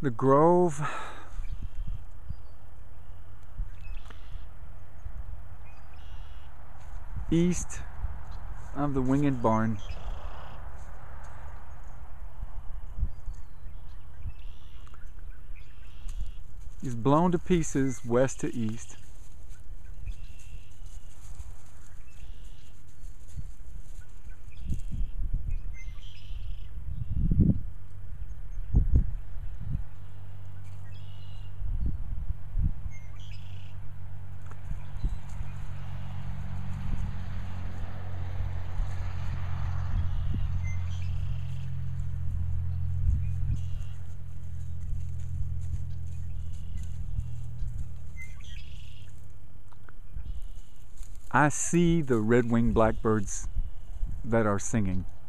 The grove east of the Winged Barn is blown to pieces west to east. I see the red-winged blackbirds that are singing.